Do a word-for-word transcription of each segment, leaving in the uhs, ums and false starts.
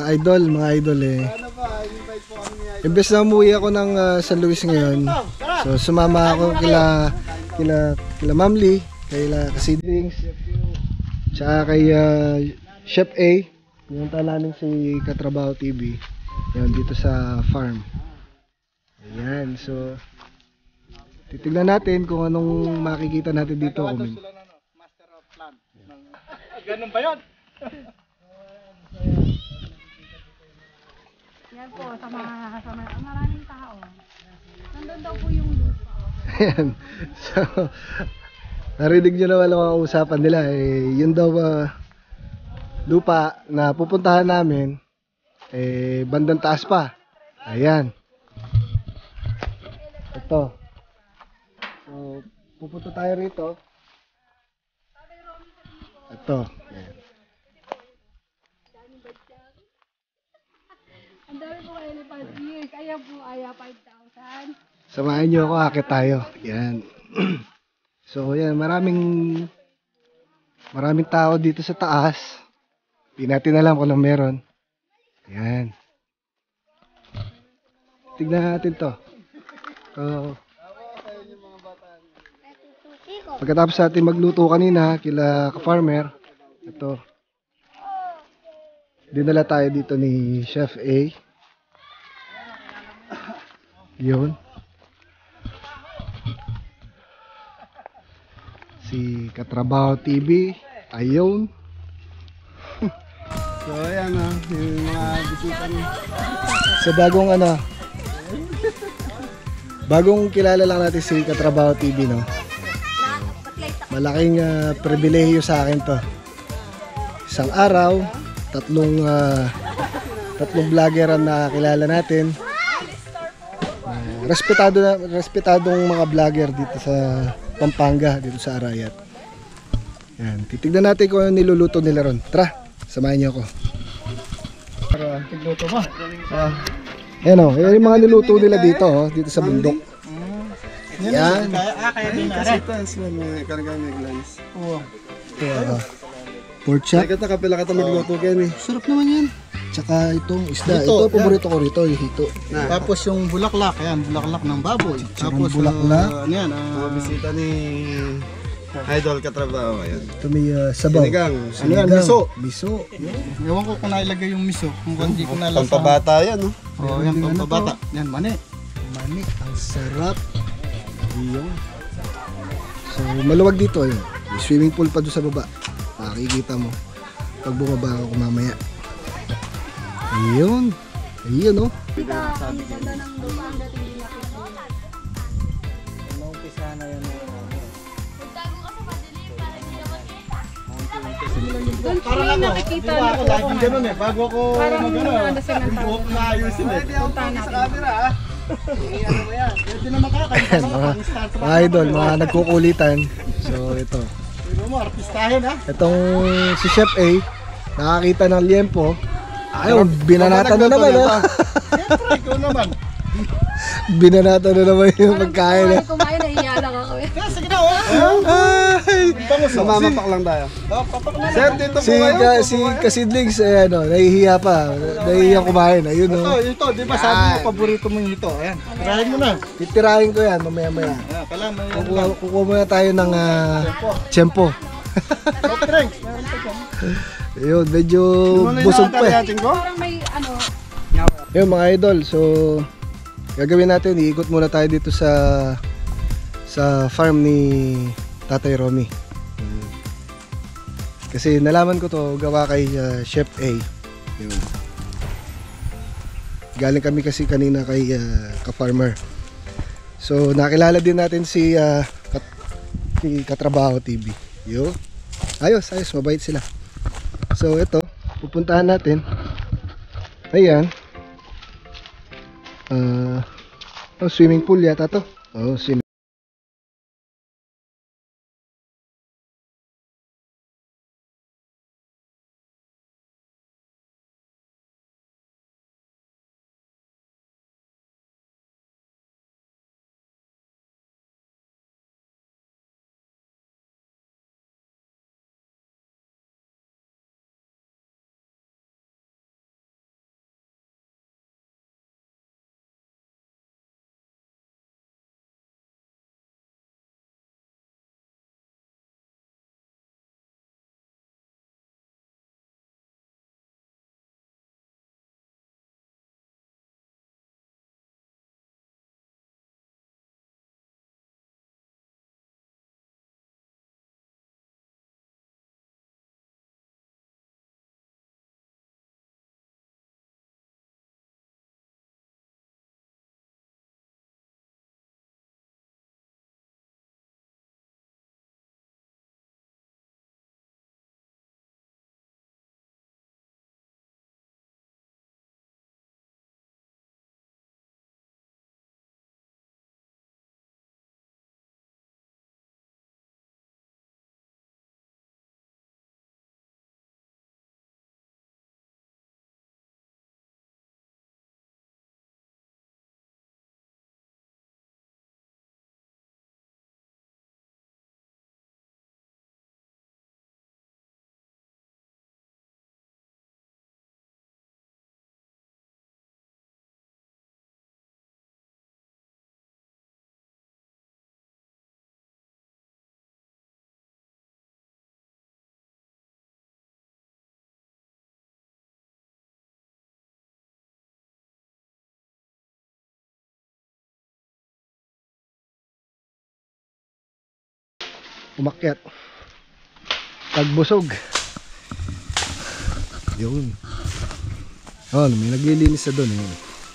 idol, mga idol eh. Imbes na umuwi ako ng uh, San Luis ngayon. So sumama ako kila kila kila Ma'am Lee, kila Kasidlings, tsaka kay uh, Chef A. Pinunta namin si Katrabaho T V. Yan, dito sa farm. Ayan, so titignan natin kung anong makikita natin dito. Master of plant. Ganun ba yun? Yan po, sa mga, sa mga maraming tao. Nandun daw po yung Ayan, so narinig nyo naman ang mga usapan nila eh, yun daw uh, lupa na pupuntahan namin eh, bandang taas pa. Ayan. Ito. So, pupunta tayo rito. Ito. Ayan. ang dami po elephant ears. Kaya po, aya five thousand. Samahan nyo ako, akit tayo. Ayan. So, ayan, maraming maraming tao dito sa taas. Hindi natin alam kung anong meron. Ayan. Tignan natin to. So, pagkatapos natin magluto kanina, kila ka-farmer, ito. Dinala tayo dito ni Chef A. Yun. Si Katrabaho T V. Ayun. So ayan o, yung mga bisita niyo. Sa bagong ano, bagong kilala lang natin si Katrabaho T V, no? Malaking uh, pribilehiyo sa akin to. Isang araw, tatlong uh, tatlong vlogger ang nakakilala natin. Uh, respetado na, respetadong mga vlogger dito sa Pampanga, dito sa Arayat. Yan, titignan natin kung ano niluluto nila ron. Tara, samahan niyo ako. Para tigluto mo. Ah, yan o, yan yung mga niluto nila dito, oh, dito sa bundok. Yan. Kaya, ah, kaya din na rin. may karga may glans. Oo. Ito, uh, pork chop. Kaya kita kapila ka magluto yan eh. Sarap naman yan. Tsaka itong isda. Hito, Ito, paborito ko rito, yung hito. Tapos yung bulaklak, ayan, bulaklak ng baboy. Tsaka Tapos, bulaklak. ah, ano yan, ah, Mga bisita ni Idol Katrabaho. Ayan. Ito may uh, sabaw. Sinigang. Ano yan, miso. Miso. Ewan ko kung nailagay yung miso. Kung hindi ko nalasa. Pampabata yan oh. Oo, yan, pampabata. Yan, mani. Mani, ang sarap. Iyon. So, maluwag dito. Ayun. May swimming pool pa doon sa baba. Makikita mo. Pag bumaba ako mamaya. Ayun. Ayun, oh. Dito, ang ganda ng lupa ang dating dinapit mo. Naumpisa na yan. Doon po yung nakikita na po. Laging ganun eh. Bago ako Parang mag-ano, ano sa yung buhok na ayusin eh. Punta natin. Ano ba yan? Pwede naman kakay. Ayan, mga, mga idol, mga nagkukulitan. So, ito. Pwede mo, artistahin ha. Itong si Chef A, nakakita ng liempo. Ayun, binanata na naman, ha? Siyempre, ikaw naman. Binanata na naman yung pagkain, ha? Kumain, nahiya lang ako eh. Kaya sige na, oh. Ay! Mamapak lang tayo. Oh, papak na Sir, lang. dito Si, po kayo. ka, si Kasidlings, ayan, oh, nahihiya pa. Nahihiya kumain, ayun, Ito, oh. ito, di ba sabi mo, paborito mo yung ito. Ayan, tirahin mo na. Titirahin ko yan, mamaya-maya. Ayan, kailangan may ano Kukuha, lang. kukuha muna tayo ng uh, tiyempo. Soft drinks. Meron pa dyan. Ayun, medyo Ano busog pa, eh. natin ko? Parang may ano, Ayun, mga idol, so gagawin natin, iikot muna tayo dito sa sa farm ni Tatay Romy. Kasi nalaman ko to gawa kay uh, Chef A. Yun. Galing kami kasi kanina kay uh, ka-farmer. So nakilala din natin si uh, kat si Katrabaho T V. Yo. Ayos, ayos, mabait sila. So ito, pupuntahan natin. Ayan. Uh, oh, swimming pool yata to. Oh, swimming umakyat. Pagbusog. Yun. Oh, may naglilinis na doon. Yun.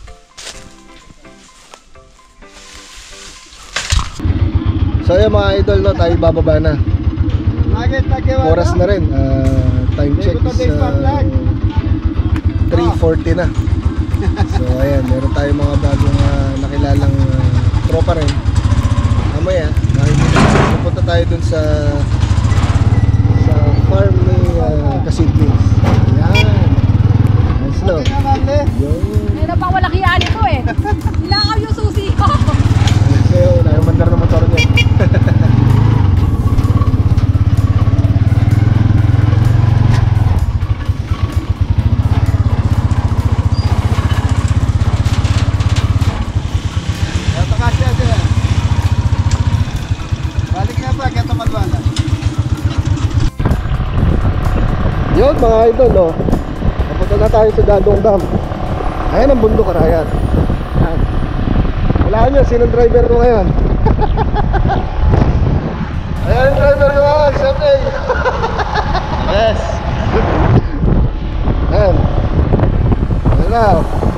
So yun mga idol, no, tayo bababa na. Oras na rin. Uh, time check is uh, three forty na. So ayan, meron tayong mga bagong uh, nakilalang uh, tropa rin. Mamaya, pupunta tayo dun sa sa farm ni uh, Kasidlings. Ayan. Nice slow. Yun. Meron pang walakihan ito eh. Nilakaw yung susi ko. Kaya wala yung mandar na motor niya. Yun mga idol, no? Napunta na tayo sa Dadong Dam. Ayan ang bundok, Karayan. Ayan. Wala nyo, sinong driver ko ngayon? Ayan ang driver ko ngayon, siyempre. Yes. Ayan. Ayan na.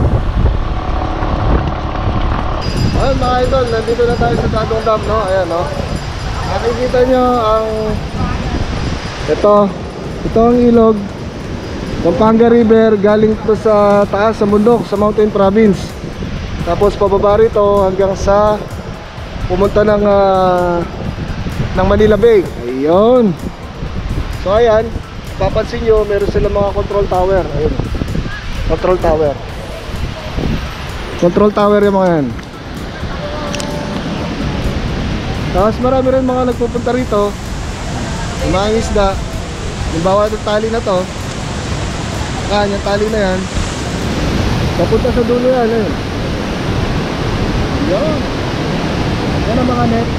Ayan mga idol, nandito na tayo sa Dadong Dam, no? Ayan, no? Nakikita nyo ang ito. Ito ang ilog Pampanga River, galing to sa taas sa bundok sa Mountain Province. Tapos pababa rito hanggang sa pumunta ng uh, ng Manila Bay. Ayun. So ayan, papansin nyo meron silang mga control tower. Ayun. Control tower. Control tower yung mga yan. Tapos marami rin mga nagpupunta rito, yung mga isda. Yung bawat tali na to, yan, yung tali na yan, papunta sa dulo yan. Ayun. Yan. Yan ang mga net.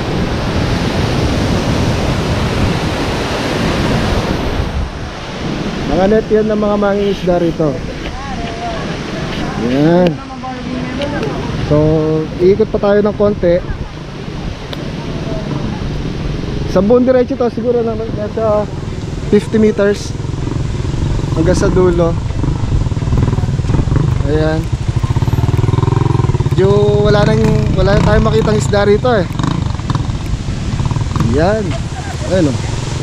Mga net yan ng mga mangingisda rito. Yan. So, iikot pa tayo ng konti. Sa buong diretso to, siguro na nasa fifty meters hanggang sa dulo. Ayan. Medyo wala nang wala na tayong makitang isda rito eh. Ayan. Ayan o.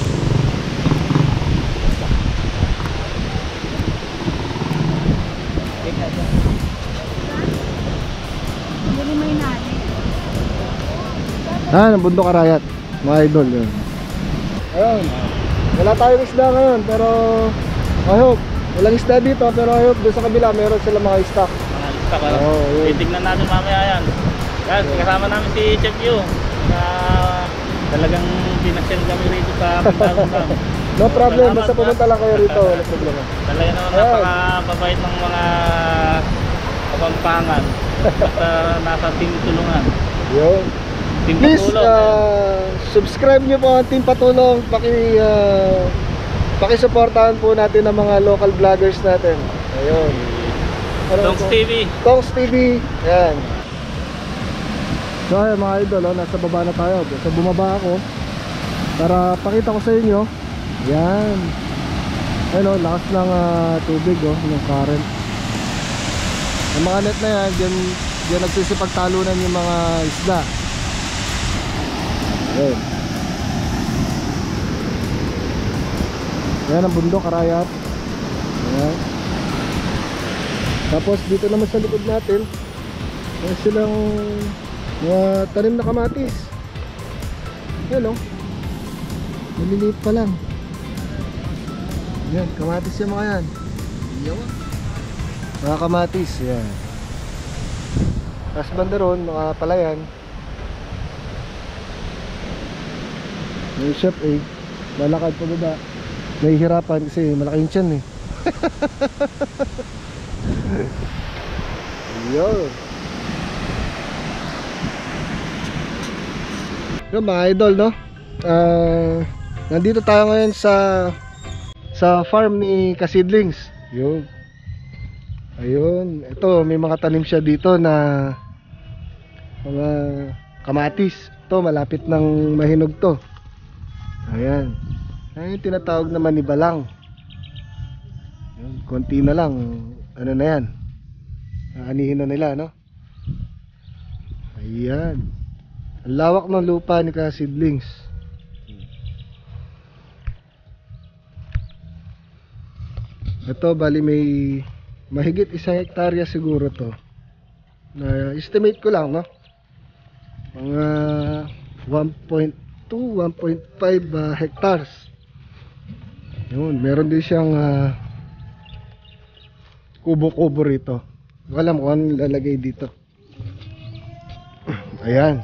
Hindi may nani. Ah, ang bundok Arayat. Mga idol yun. Ayun. Wala tayong isda ngayon, pero I hope walang isda dito, pero I hope doon sa kabila meron sila mga stock. Mga stock, ano? Oo, yun. Titignan natin mamaya yan. Guys, kasama namin si Chef Yu na talagang pinasyan kami rito sa Pagdagong. No problem, Salamat, basta pumunta lang kayo rito, wala problema. Talaga naman Ayan. napakababait ng mga kapampangan. Basta nasa team tulungan. Yun. Team Please, patulong. uh, subscribe nyo po ang Team Patulong. Paki, uh, pakisuportahan po natin ang mga local vloggers natin. Ayun. Ano Tongs po? T V. Tongs T V. Ayan. So ayan mga idol, oh, nasa baba na tayo. So bumaba ako para pakita ko sa inyo. Yan. Ayun oh, lakas ng uh, tubig oh, yung current. Ang mga net na yan, dyan, dyan nagsisipagtalunan yung mga isda. Ayun. Yan ang bundok Arayat. Ayan. Tapos dito naman sa likod natin, may silang mga tanim na kamatis. Yan o. Maliliit pa lang. Yan, kamatis yung mga yan. Yawa. Mga kamatis, yan. Tapos banda ron, mga palayan. May chef eh, lalakad pa baba. Nahihirapan kasi malaking tiyan eh. Yun. Yun mga idol, no? Uh, nandito tayo ngayon sa sa farm ni Kasidlings. Yun. Ayun. Ito, may mga tanim siya dito na mga kamatis. Ito, malapit ng mahinog to. Ayan. Ayan yung tinatawag na manibalang. Ayan, konti na lang. Ano na yan? Aanihin na nila, no? Ayan. Ang lawak ng lupa ni Ka-Seedlings. Ito, bali may mahigit isang hektarya siguro to. Na estimate ko lang, no? Mga one point two, one point five uh, hectares. Yun, meron din siyang uh, kubo-kubo rito. Hindi ko alam kung ano lalagay dito. Ayan.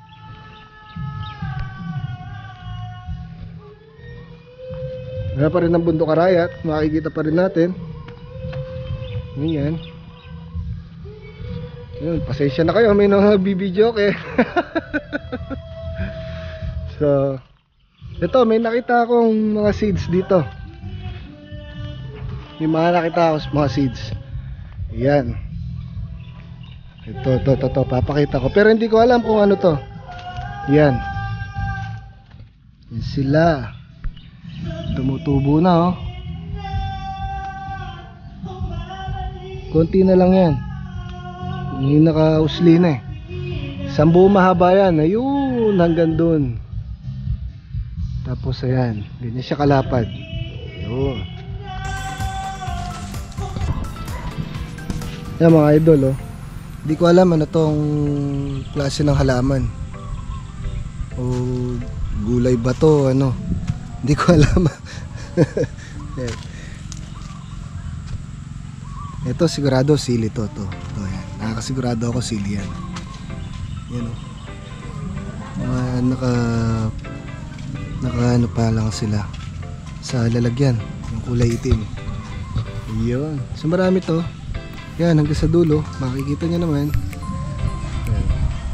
Wala pa rin ang bundok Arayat. Makikita pa rin natin. Ayan. Ayan, pasensya na kayo. May nagbibidyo eh. So, ito, may nakita akong mga seeds dito. May mga nakita ako mga seeds. Ayan. Ito, ito, ito, ito. Papakita ko. Pero hindi ko alam kung ano to. Ayan. Ayan sila. Tumutubo na, oh. Konti na lang yan. Yung naka-usli na eh. Sambu mahaba yan. Ayun, hanggang dun. Tapos ayan, ganyan siya kalapad. Ayun. Yan mga idol, oh. Hindi ko alam ano tong klase ng halaman. O gulay ba to, ano. Hindi ko alam. Ito sigurado sili to, to. Ito yan. Nakakasigurado ako sili yan. Yan, oh. Mga naka naka ano pa lang sila sa lalagyan, yung kulay itim. Ayun. So marami to. Yan, hanggang sa dulo. Makikita nyo naman. Yan.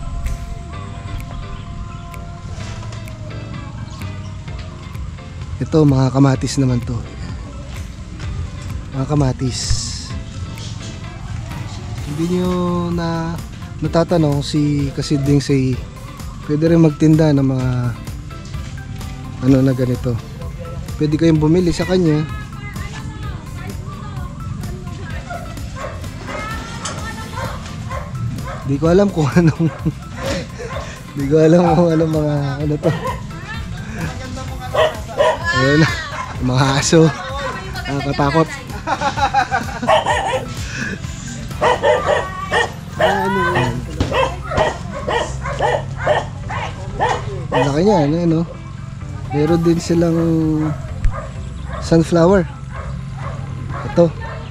Ito, mga kamatis naman to. Mga kamatis. Hindi nyo na natatanong si Ka-Seedlings ay pwede rin magtinda ng mga ano na ganito. Pwede kayong bumili sa kanya. Hindi ko alam kung anong hindi ko alam kung anong mga ano to. Ayun, mga aso. Nakakatakot. Ano yan? Ang laki niya, ano yun, no? Meron din silang sunflower. Ito.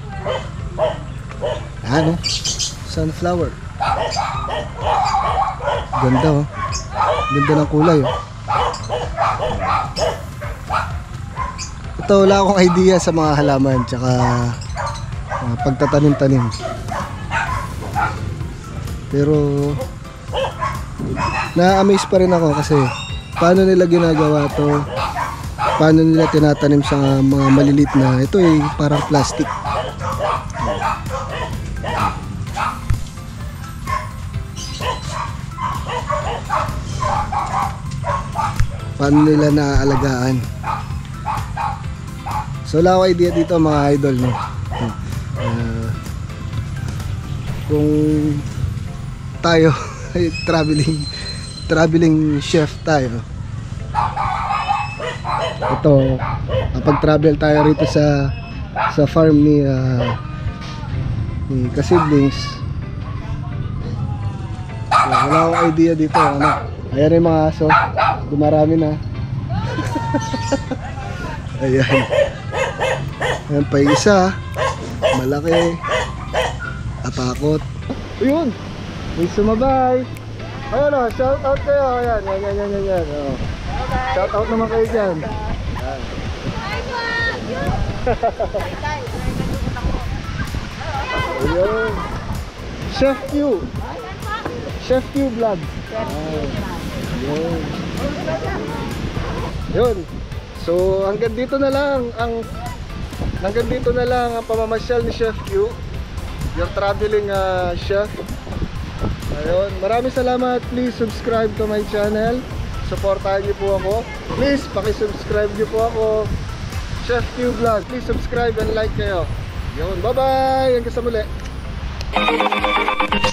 Ano? Sunflower. Ganda, oh. Ganda ng kulay, oh. Ito, wala akong idea sa mga halaman tsaka uh, pagtatanim-tanim. Pero na-amaze pa rin ako kasi paano nila ginagawa to, paano nila tinatanim sa mga malilit na ito eh, parang plastic. Paano nila naaalagaan. So wala akong idea dito mga idol, no? Uh, kung tayo ay traveling traveling chef tayo, ito kapag travel tayo rito sa sa farm ni uh, ni Ka-Seedlings, so, wala akong idea dito, ano. Ayan yung mga aso, dumarami na. Ayan. Ayan pa yung isa, malaki, atakot. Ayun, may sumabay. Ayan o, shout out kayo. Ayan, yan, yan, yan, yan, yan. O. Shout out naman kayo dyan. Ayan. Ayun. Chef Q. Chef Q vlog. Ayun. Yun. So hanggang dito na lang ang hanggang dito na lang ang pamamasyal ni Chef Q, your traveling uh, chef. Ayun, maraming salamat. Please subscribe to my channel. supportahan niyo po ako. Please, paki-subscribe niyo po ako. Chef Q Vlog. Please subscribe and like kayo. Yun, bye-bye! Hanggang sa muli.